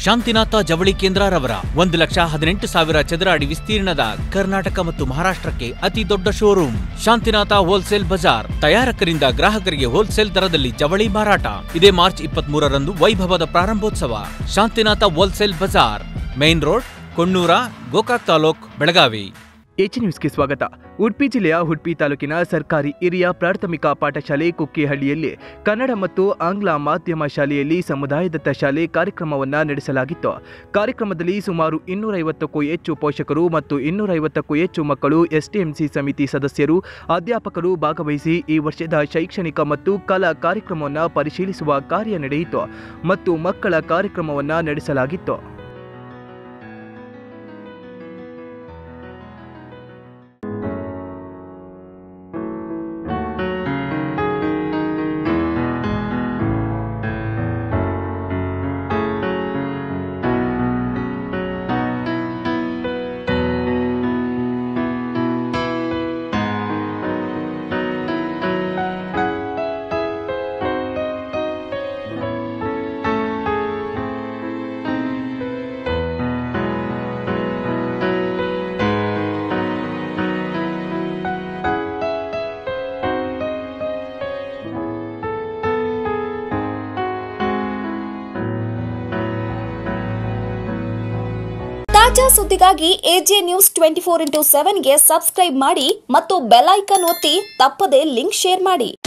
ಶಾಂತಿನಾಥ ಜವಳಿ ಕೇಂದ್ರರವರ 1,18,000 ಚದರ ಅಡಿ ವಿಸ್ತೀರ್ಣದ ಕರ್ನಾಟಕ ಮತ್ತು ಮಹಾರಾಷ್ಟ್ರಕ್ಕೆ ಅತಿ ದೊಡ್ಡ ಶೋರೂಮ್ ಶಾಂತಿನಾಥ ಹೋಲ್ಸೇಲ್ ಬಜಾರ್. ತಯಾರಕರಿಂದ ಗ್ರಾಹಕರಿಗೆ ಹೋಲ್ಸೇಲ್ ದರದಲ್ಲಿ ಜವಳಿ ಮಾರಾಟ. ಇದೇ ಮಾರ್ಚ್ 23ರಂದು ವೈಭವದ ಪ್ರಾರಂಭೋತ್ಸವ. Shantinath wholesale Bazar, main road, Konnur, Gokak taluk, Belagavi. H ನ್ಯೂಸ್ಗೆ ಸ್ವಾಗತ. ಉಡುಪಿ ಜಿಲ್ಲೆಯ ಉಡುಪಿ ತಾಲೂಕಿನ ಸರ್ಕಾರಿ ಹಿರಿಯ ಪ್ರಾಥಮಿಕ ಪಾಠಶಾಲೆ ಕುಕ್ಕಿಹಳ್ಳಿಯಲ್ಲಿ ಕನ್ನಡ ಮತ್ತು ಆಂಗ್ಲ ಮಾಧ್ಯಮ ಶಾಲೆಯಲ್ಲಿ ಸಮುದಾಯದತ್ತ ಶಾಲೆ ಕಾರ್ಯಕ್ರಮವನ್ನು ನಡೆಸಲಾಗಿತ್ತು. ಕಾರ್ಯಕ್ರಮದಲ್ಲಿ ಸುಮಾರು 250ಕ್ಕೂ ಹೆಚ್ಚು ಪೋಷಕರು ಮತ್ತು 250ಕ್ಕೂ ಹೆಚ್ಚು ಮಕ್ಕಳು, ಎಸ್ಟಿಎಂಸಿ ಸಮಿತಿ ಸದಸ್ಯರು, ಅಧ್ಯಾಪಕರು ಭಾಗವಹಿಸಿ ಈ ವರ್ಷದ ಶೈಕ್ಷಣಿಕ ಮತ್ತು ಕಲಾ ಕಾರ್ಯಕ್ರಮವನ್ನು ಪರಿಶೀಲಿಸುವ ಕಾರ್ಯ ನಡೆಯಿತು ಮತ್ತು ಮಕ್ಕಳ ಕಾರ್ಯಕ್ರಮವನ್ನು ನಡೆಸಲಾಗಿತ್ತು. ತಾಜಾ ಸುದ್ದಿಗಾಗಿ ಎಜೆ ನ್ಯೂಸ್ 24x7 ಗೆ ಸಬ್ಸ್ಕ್ರೈಬ್ ಮಾಡಿ ಮತ್ತು ಬೆಲ್ ಐಕಾನ್ ಒತ್ತಿ ತಪ್ಪದೇ ಲಿಂಕ್ ಶೇರ್ ಮಾಡಿ.